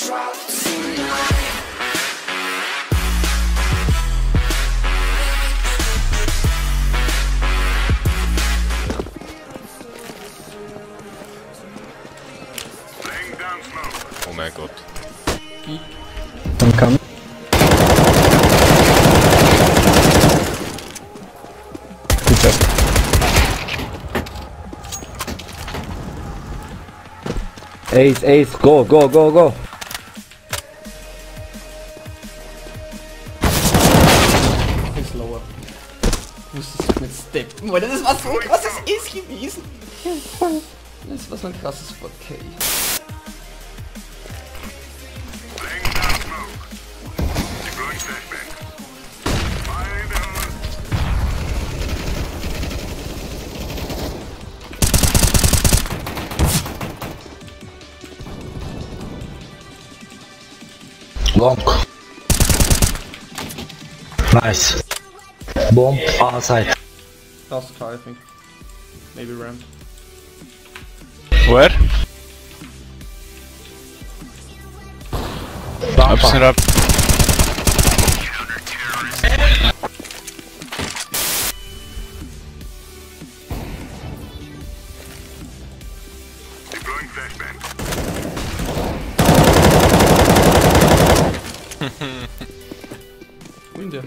Oh mein Gott. Dann kann. Bitte. Ace, Ace, go, go, go, go. Ist lower. Ich musste es mit steppen, weil das war so ein krasses Ace gewesen. Das war so ein krasses 4K. Long. Nice. Bomb far side. Last car, I think. Maybe ramp. Where? Ups and up. Wo ist der?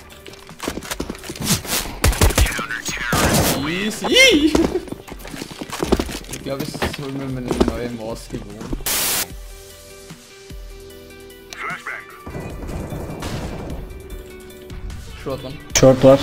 Easy! Ich glaube, es ist wohl mir meine neue Maus gewohnt. Short one. Short was?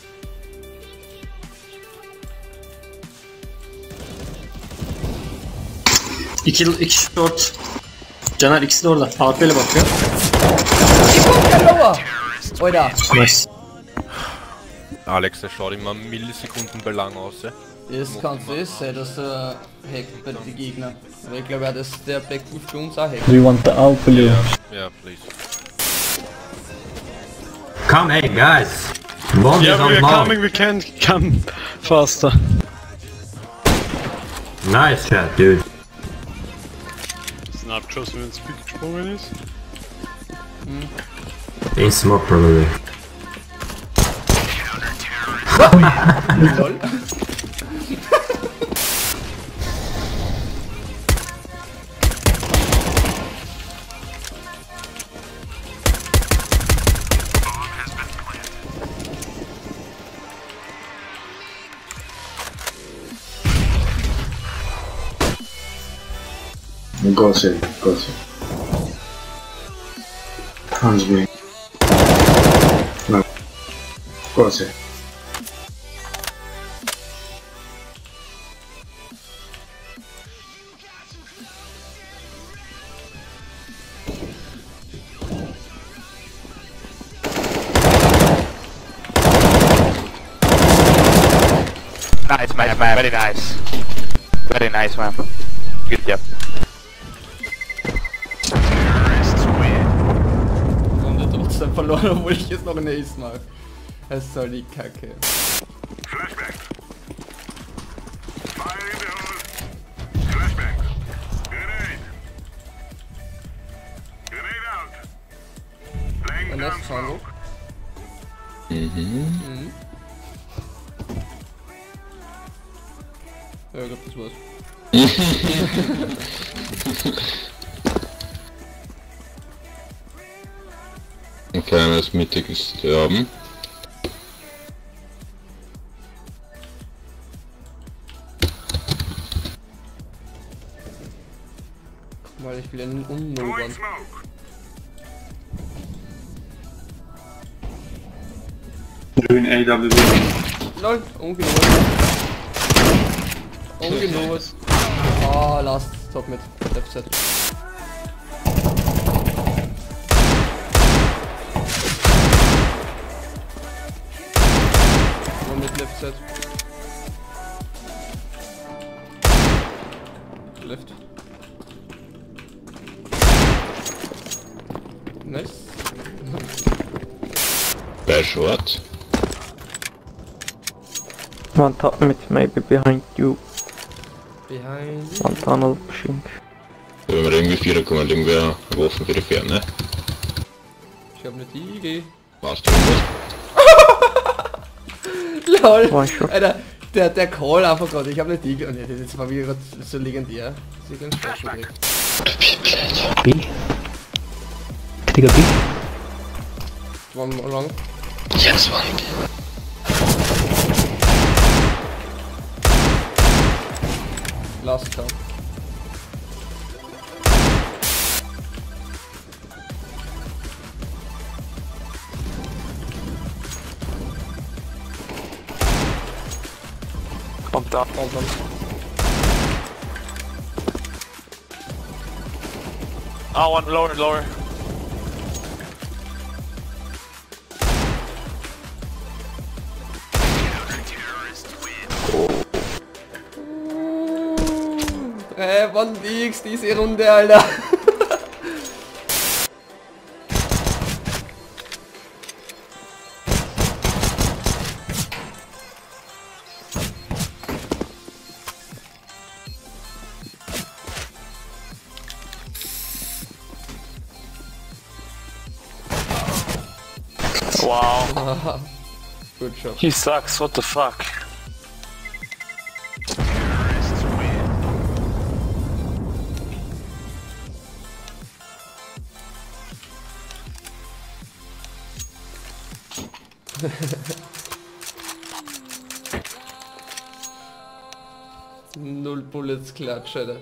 İki short. Caner ikisi de orada. AP ile bakıyor. Lower! Oida! Nice. Alex, der schaut immer Millisekunden lang aus, ja? Das kannst du sehen, dass er hackt bei den Gegnern. Aber ich glaube, dass der Backbush für uns auch hackt. Do you want the alpha? Yeah, please. Come, hey guys! Bomb Yeah, is we on are bomb. coming, we can't come faster. Nice shot, dude. Snap trust me, speak gesprungen ist. In smoke probably. Lol. Go save. Hands me. No. Go save. Nice, man. Very nice. Very nice, man. Good job. Und er trotzdem verloren, obwohl ich jetzt noch eine Ace mache. Es soll die Kacke. Flashback. Fire in the hole. Flashback. Grenade. Grenade out. Laying Der down lässt Schaden. Mhm. Ja, ich glaub, das war's. Ein kleines mittiges Sterben. Weil ich will einen unnobern. Doing AWB. Lol, ungenot. Ungenot. Ah, last top mit. Left set. One mit left set. Left. Nice. Bei Short. One top mid, maybe behind you. Behind. One tunnel pushing. Über Oder irgendwie 4 kommen, irgendwer geworfen für die Ferne. Ich hab eine Igel. Warst du irgendwas? LOL! Alter, der Call einfach gerade, ich hab eine Igel. Und das war wieder gerade so legendär. Sie ganz falsch gekriegt. B. Digga, B. One more long. Yes, one. Last time. Kommt da. Ah, one lower, lower. One X diese Runde, Alter. Wow. Good job. He sucks, what the fuck? Null Bullets Klatsch, Alter.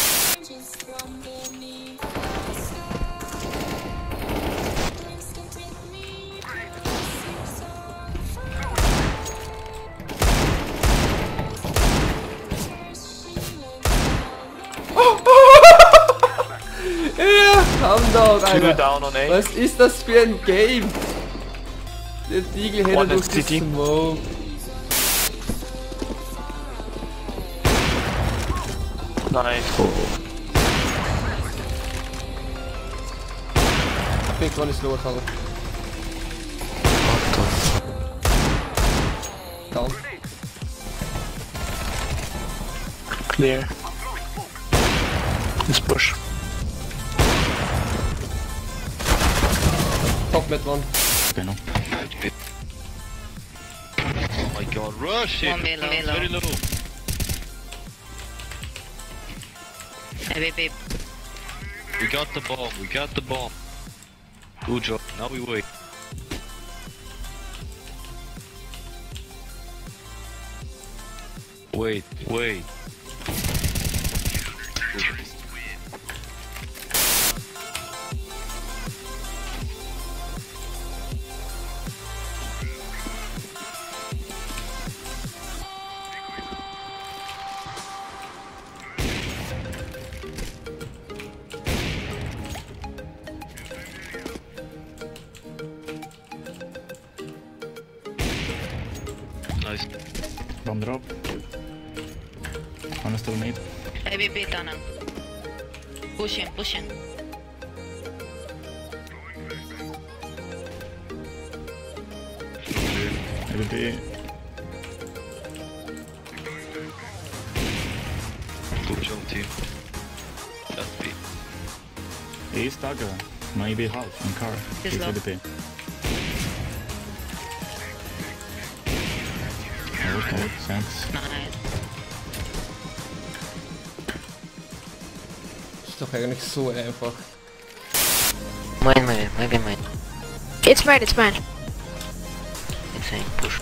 Ja, komm doch, Alter. Down on A. Was ist das für ein Game? Der Diegel hätte One durch die CT. Smoke. Nice. I think one is lower tunnel. Down. Clear. Let's push. Top mid one. Genau. Oh my god, rush it! One below. Very low. Hey, babe. We got the bomb, we got the bomb. Good job, now we wait. Wait, wait. Nice. Bomb drop. One is still mid. Hey, babe, tunnel. Push him, push him. Maybe B. Good job, team. That's B. A stagger. Maybe half in car. He's He's low. with the B. Okay, thanks. Nice. Ist doch eigentlich so einfach. Mine. It's mine, it's mine. Insane, push.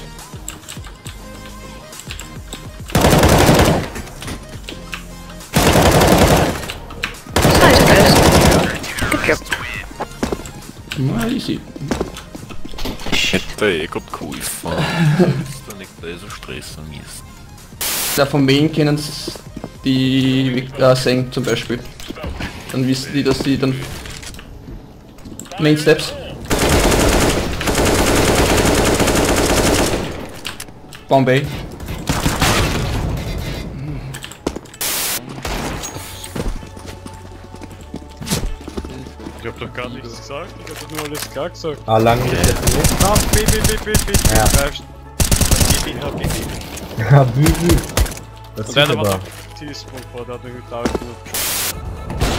Nice, guys. Good job. Na, easy. Hätte eh gerade geholfen. Jetzt da nicht bei so Stress am Mist. Da von Main kennen die singen zum Beispiel. Dann wissen die, dass die dann Main Steps. Bombay. Ich hab doch gar nichts gesagt, ich hab doch nur alles klar gesagt. Ah, lang nicht jetzt. Ah, B. Ja. Ja, Bügel. Das Und sieht einer war aber. noch T-Spawn vor, der hat mich mit David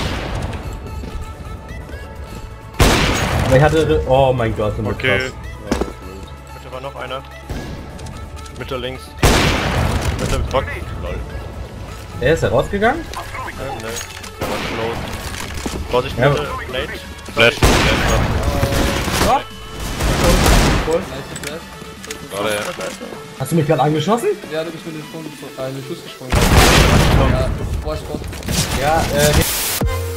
Aber ich hatte... Oh mein Gott, so Okay. krass. Mitte war noch einer. Mitte links. Mitte Bock. Lol. Ist er rausgegangen? Ne. Der war close. Vorsicht, Ja. Mitte. Late. Flash. Nice Flash. Warte, ja. Hast du mich gerade angeschossen? Ja, du bist mit dem Schuss gesprungen. Ja, Sport. Ja,